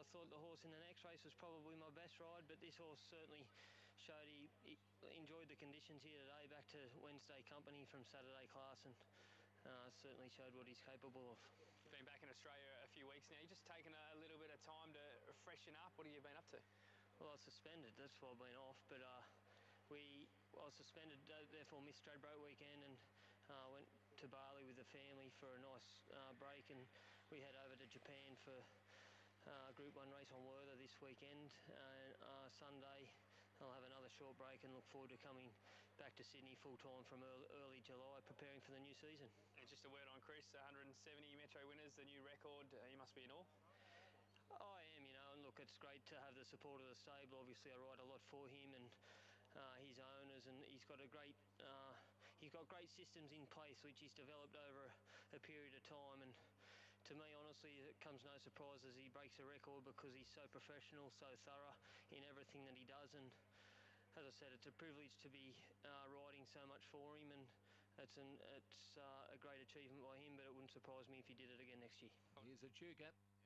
I thought the horse in the next race was probably my best ride, but this horse certainly showed he enjoyed the conditions here today, back to Wednesday company from Saturday class, and certainly showed what he's capable of. Been back in Australia a few weeks now. You just taken a little bit of time to freshen up. What have you been up to? Well, I was suspended, that's why I've been off, but I was suspended, therefore missed Stradbroke weekend, and went to Bali with the family for a nice break, and we head over to Japan for Group 1 race on Werther this weekend. Sunday I'll have another short break and look forward to coming back to Sydney full-time from early July, preparing for the new season. And just a word on Chris, 170 Metro winners, the new record. You must be in awe. I am, and look, it's great to have the support of the stable. Obviously, I ride a lot for him and his owners, and he's got great systems in place which he's developed over a period of time. And to me, honestly, it comes no surprise as he breaks a record, because he's so professional, so thorough in everything that he does. And as I said, it's a privilege to be riding so much for him, and it's a great achievement by him, but it wouldn't surprise me if he did it again next year. Here's Echuca.